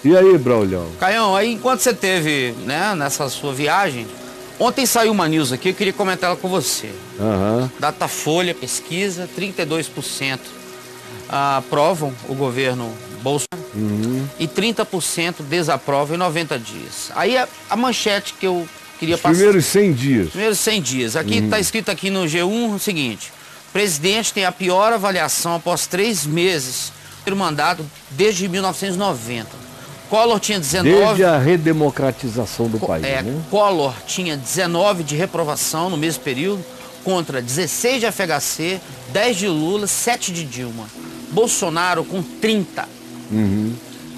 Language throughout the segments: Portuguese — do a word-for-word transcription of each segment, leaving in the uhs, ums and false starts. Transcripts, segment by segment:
E aí, Braulhão? Caião, aí enquanto você teve, né, nessa sua viagem, ontem saiu uma news aqui, eu queria comentar ela com você. Uhum. Datafolha, pesquisa, trinta e dois por cento aprovam o governo Bolsonaro uhum. e trinta por cento desaprovam em noventa dias. Aí a, a manchete que eu queria Os passar... primeiros cem dias. Primeiros cem dias. Aqui está uhum. escrito aqui no G um o seguinte: o presidente tem a pior avaliação após três meses ter mandato desde mil novecentos e noventa. Collor tinha dezenove... Desde a redemocratização do país, é, né? Collor tinha dezenove de reprovação no mesmo período, contra dezesseis de F H C, dez de Lula, sete de Dilma. Bolsonaro com trinta. Uhum.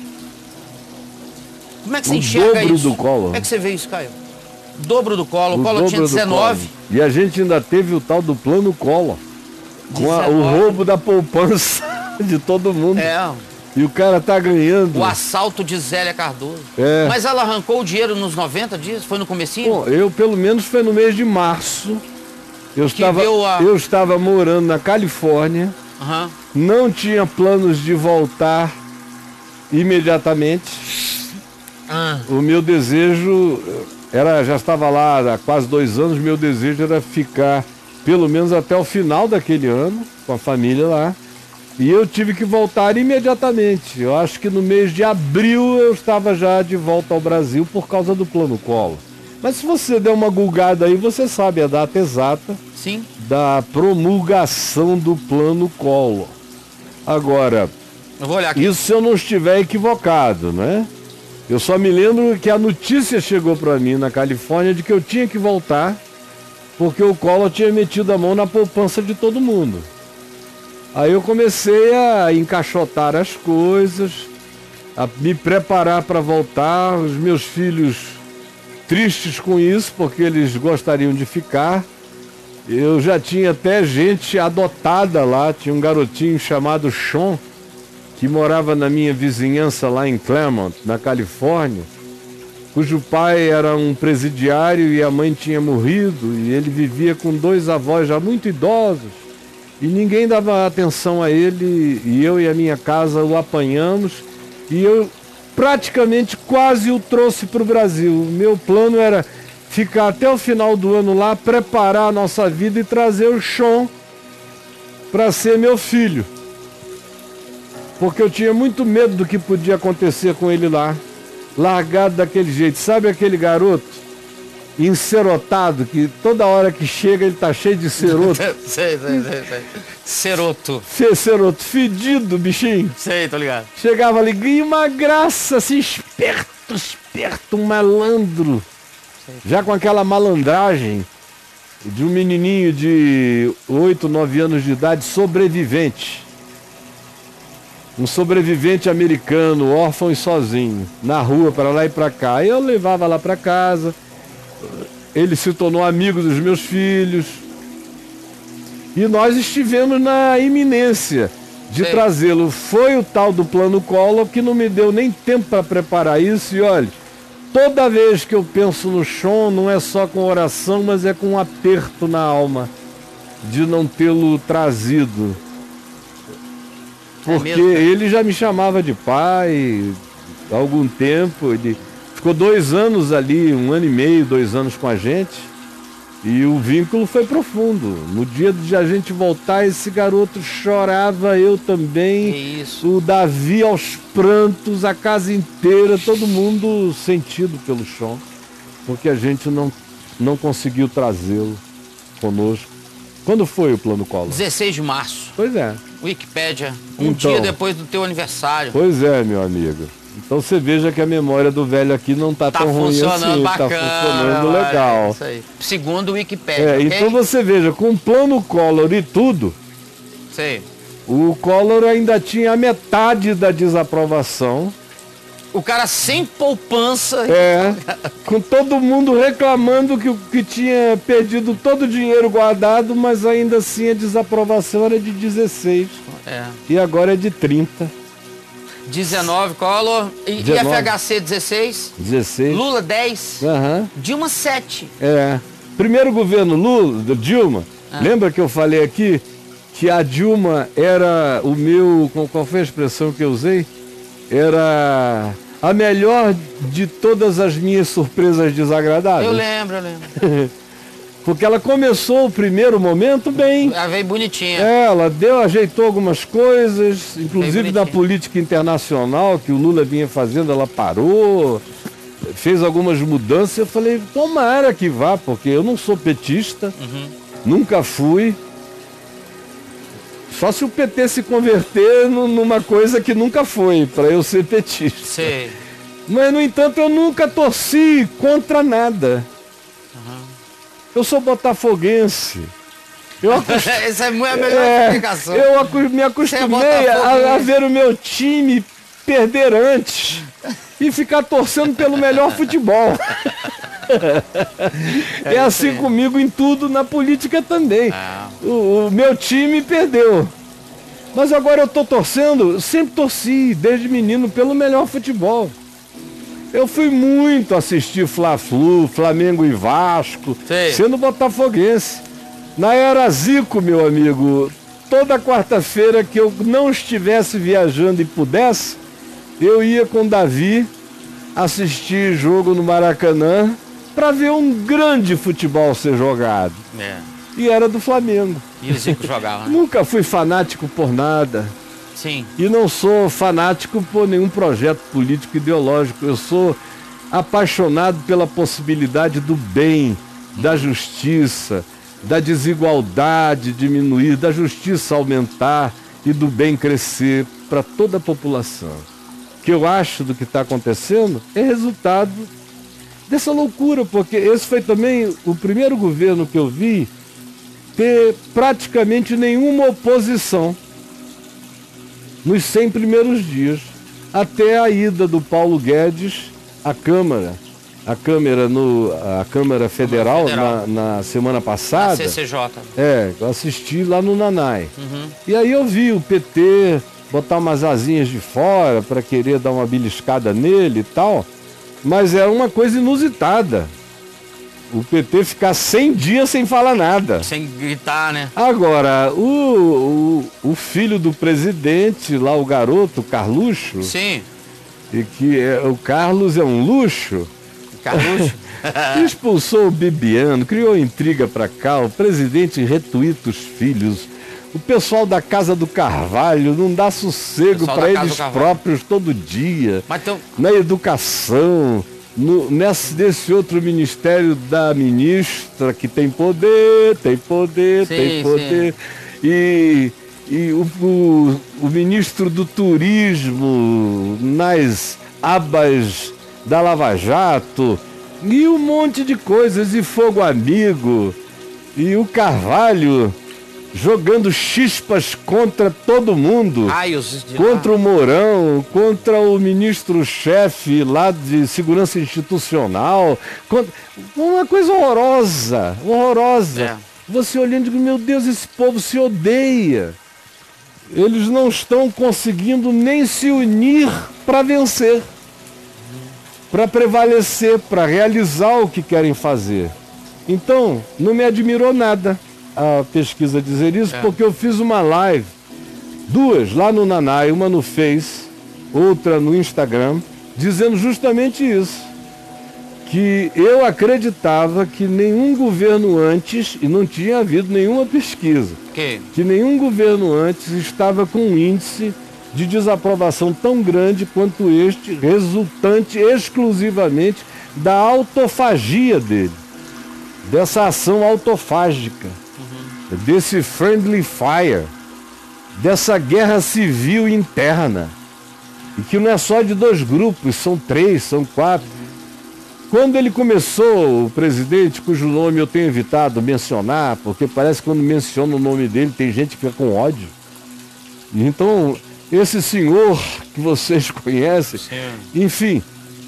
Como é que você o enxerga dobro isso? do Collor. Como é que você vê isso, Caio? Dobro do Collor. O O Collor tinha dezenove. E a gente ainda teve o tal do plano Collor. Com a, o roubo da poupança de todo mundo. É. E o cara tá ganhando. O assalto de Zélia Cardoso. É. Mas ela arrancou o dinheiro nos noventa dias? Foi no comecinho? Bom, eu pelo menos foi no mês de março. Eu, estava, a... eu estava morando na Califórnia. Uhum. Não tinha planos de voltar imediatamente. Ah. O meu desejo era, já estava lá há quase dois anos, meu desejo era ficar pelo menos até o final daquele ano, com a família lá. E eu tive que voltar imediatamente. Eu acho que no mês de abril eu estava já de volta ao Brasil por causa do plano Collor. Mas se você der uma gulgada aí, você sabe a data exata. Sim. Da promulgação do plano Collor. Agora, eu vou olhar aqui. Isso se eu não estiver equivocado, né? Eu só me lembro que a notícia chegou para mim na Califórnia de que eu tinha que voltar porque o Collor tinha metido a mão na poupança de todo mundo. Aí eu comecei a encaixotar as coisas, a me preparar para voltar, os meus filhos tristes com isso, porque eles gostariam de ficar. Eu já tinha até gente adotada lá, tinha um garotinho chamado Sean, que morava na minha vizinhança lá em Claremont, na Califórnia, cujo pai era um presidiário e a mãe tinha morrido, e ele vivia com dois avós já muito idosos, e ninguém dava atenção a ele, e eu e a minha casa o apanhamos, e eu praticamente quase o trouxe para o Brasil. O meu plano era ficar até o final do ano lá, preparar a nossa vida e trazer o Sean para ser meu filho. Porque eu tinha muito medo do que podia acontecer com ele lá, largado daquele jeito. Sabe aquele garoto encerotado, que toda hora que chega ele tá cheio de ceroto? sei, sei, sei, sei. Ceroto. Fe, ceroto, fedido, bichinho. Sei, tô ligado. Chegava ali, e uma graça, assim, esperto, esperto, um malandro. Sei. Já com aquela malandragem de um menininho de oito, nove anos de idade, sobrevivente. Um sobrevivente americano, órfão e sozinho, na rua, para lá e para cá. Eu levava lá para casa, ele se tornou amigo dos meus filhos. E nós estivemos na iminência de trazê-lo. Foi o tal do plano Collor que não me deu nem tempo para preparar isso. E olha, toda vez que eu penso no Sean, não é só com oração, mas é com um aperto na alma de não tê-lo trazido. Porque é ele já me chamava de pai há algum tempo. Ele ficou dois anos ali, um ano e meio, dois anos com a gente. E o vínculo foi profundo. No dia de a gente voltar, esse garoto chorava, eu também. Que isso? O Davi aos prantos, a casa inteira, todo mundo sentido pelo Sean. Porque a gente não, não conseguiu trazê-lo conosco. Quando foi o plano Collor? dezesseis de março. Pois é. Wikipédia, um então, dia depois do teu aniversário. Pois é, meu amigo. Então você veja que a memória do velho aqui não tá, tá tão ruim assim, bacana, tá funcionando legal. É isso aí. Segundo o Wikipédia. É, okay? então você veja, com o plano Collor e tudo, sei. O Collor ainda tinha a metade da desaprovação. O cara sem poupança. É, com todo mundo reclamando que, que tinha perdido todo o dinheiro guardado, mas ainda assim a desaprovação era de dezesseis. É. E agora é de trinta. dezenove, Collor. E, e F H C dezesseis? dezesseis. Lula dez. Uhum. Dilma sete. É. Primeiro governo Lula, Dilma, ah. lembra que eu falei aqui que a Dilma era o meu, qual foi a expressão que eu usei? Era A melhor de todas as minhas surpresas desagradáveis. Eu lembro, eu lembro. Porque ela começou o primeiro momento bem. Ela veio bonitinha. É, ela deu, ajeitou algumas coisas, inclusive da política internacional que o Lula vinha fazendo, ela parou, fez algumas mudanças. Eu falei, tomara que vá, porque eu não sou petista, uhum. nunca fui. Só se o P T se converter numa coisa que nunca foi, para eu ser petista. Sei. Mas, no entanto, eu nunca torci contra nada. Uhum. Eu sou botafoguense. Eu acost... Essa é a melhor é, explicação. Eu me acostumei é a, a ver o meu time perder antes e ficar torcendo pelo melhor futebol. É, é assim comigo em tudo, na política também. Ah. O, o meu time perdeu. Mas agora eu estou torcendo, eu sempre torci, desde menino, pelo melhor futebol. Eu fui muito assistir Fla-Flu, Flamengo e Vasco, Sei. sendo botafoguense. Na era Zico, meu amigo, toda quarta-feira que eu não estivesse viajando e pudesse, eu ia com Davi assistir jogo no Maracanã para ver um grande futebol ser jogado. É. E era do Flamengo. E o Zico jogava, né? Nunca fui fanático por nada. Sim. E não sou fanático por nenhum projeto político ideológico. Eu sou apaixonado pela possibilidade do bem, da justiça, da desigualdade diminuir, da justiça aumentar e do bem crescer para toda a população. O que eu acho do que está acontecendo é resultado dessa loucura, porque esse foi também o primeiro governo que eu vi ter praticamente nenhuma oposição nos cem primeiros dias, até a ida do Paulo Guedes à Câmara, a Câmara, no, a Câmara Federal, Federal. Na, na semana passada. Na C C J. É, eu assisti lá no Nanai. Uhum. E aí eu vi o P T botar umas asinhas de fora para querer dar uma beliscada nele e tal, mas era uma coisa inusitada. O P T ficar cem dias sem falar nada. Sem gritar, né? Agora, o, o, o filho do presidente, lá o garoto, Carluxo. Sim. E que é, o Carlos é um luxo. Carluxo? Expulsou o Bibiano, criou intriga pra cá, o presidente retuita os filhos. O pessoal da Casa do Carvalho não dá sossego para eles próprios todo dia. Mas então... Na educação... No, nesse, nesse outro ministério da ministra que tem poder, tem poder, sim, tem poder. Sim. E, e o, o, o ministro do turismo nas abas da Lava Jato e um monte de coisas, e fogo amigo, e o Carvalho jogando chispas contra todo mundo, Raios de contra lá. o Mourão, contra o ministro-chefe lá de segurança institucional, contra... uma coisa horrorosa, horrorosa. É. Você olhando e diz, meu Deus, esse povo se odeia. Eles não estão conseguindo nem se unir para vencer, para prevalecer, para realizar o que querem fazer. Então, não me admirou nada a pesquisa dizer isso, é. porque eu fiz uma live, duas lá no Nanai, uma no Face, outra no Instagram, dizendo justamente isso, que eu acreditava que nenhum governo antes, e não tinha havido nenhuma pesquisa, que, que nenhum governo antes estava com um índice de desaprovação tão grande quanto este, resultante exclusivamente da autofagia dele, dessa ação autofágica, uhum. desse friendly fire, dessa guerra civil interna, e que não é só de dois grupos, são três, são quatro. Quando ele começou, o presidente, cujo nome eu tenho evitado mencionar, porque parece que quando menciona o nome dele tem gente que fica com ódio. Então, esse senhor que vocês conhecem, Sim. enfim,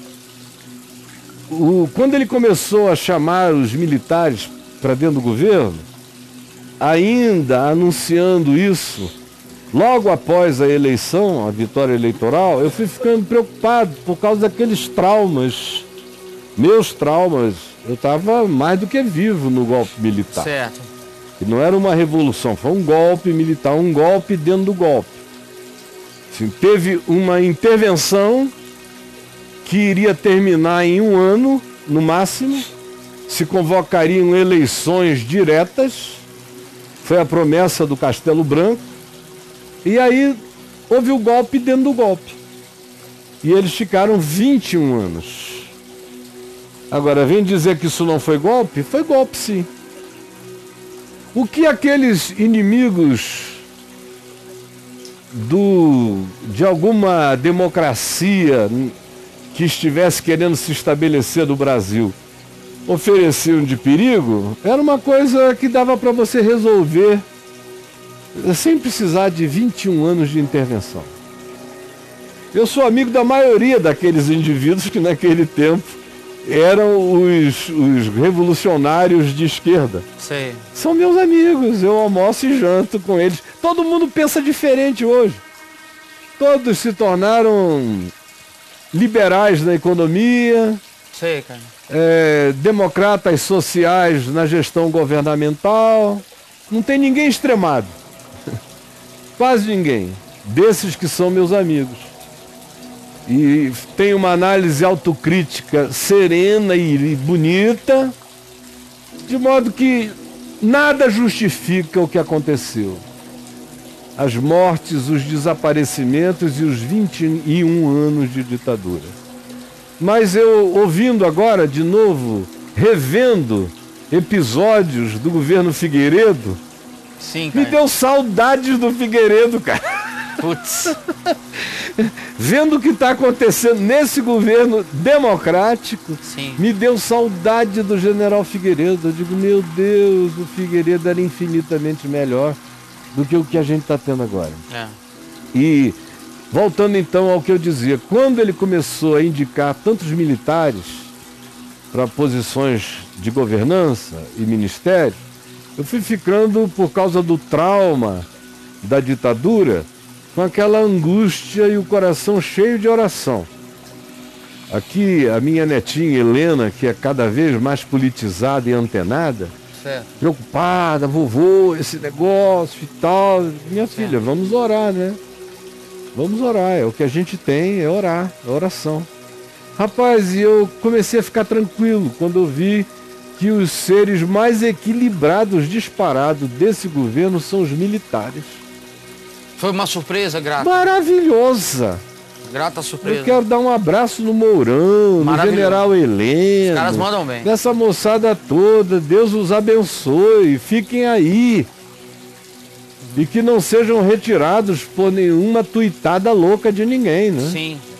o, quando ele começou a chamar os militares para dentro do governo, ainda anunciando isso, logo após a eleição, a vitória eleitoral, eu fui ficando preocupado por causa daqueles traumas, meus traumas. Eu estava mais do que vivo no golpe militar. Certo. E não era uma revolução, foi um golpe militar, um golpe dentro do golpe. Assim, teve uma intervenção que iria terminar em um ano, no máximo, se convocariam eleições diretas, foi a promessa do Castelo Branco, e aí houve o golpe dentro do golpe. E eles ficaram vinte e um anos. Agora, vem dizer que isso não foi golpe? Foi golpe, sim. O que aqueles inimigos do, de alguma democracia que estivesse querendo se estabelecer no Brasil ofereciam de perigo, era uma coisa que dava para você resolver sem precisar de vinte e um anos de intervenção. Eu sou amigo da maioria daqueles indivíduos que naquele tempo eram os, os revolucionários de esquerda. Sei. São meus amigos, eu almoço e janto com eles. Todo mundo pensa diferente hoje. Todos se tornaram liberais na economia, Sei, cara. é, democratas sociais na gestão governamental. Não tem ninguém extremado. Quase ninguém. Desses que são meus amigos. E tem uma análise autocrítica serena e bonita, de modo que nada justifica o que aconteceu. As mortes, os desaparecimentos e os vinte e um anos de ditadura. Mas eu, ouvindo agora de novo, revendo episódios do governo Figueiredo, Sim, cara. me deu saudades do Figueiredo, cara. Putz. Vendo o que está acontecendo nesse governo democrático, Sim. me deu saudade do general Figueiredo. Eu digo, meu Deus, o Figueiredo era infinitamente melhor do que o que a gente está tendo agora. É. E, voltando então ao que eu dizia, quando ele começou a indicar tantos militares para posições de governança e ministério, eu fui ficando, por causa do trauma da ditadura, com aquela angústia e o coração cheio de oração. Aqui, a minha netinha Helena, que é cada vez mais politizada e antenada, Certo. preocupada, vovô, esse negócio e tal. Minha filha, vamos orar, né? Vamos orar, é o que a gente tem, é orar, é oração. Rapaz, e eu comecei a ficar tranquilo quando eu vi que os seres mais equilibrados, disparados desse governo são os militares. Foi uma surpresa, grata. Maravilhosa. Grata surpresa. Eu quero dar um abraço no Mourão, no Maravilhoso. general Heleno. Os caras mandam bem. Dessa moçada toda, Deus os abençoe, fiquem aí. E que não sejam retirados por nenhuma tuitada louca de ninguém, né? Sim.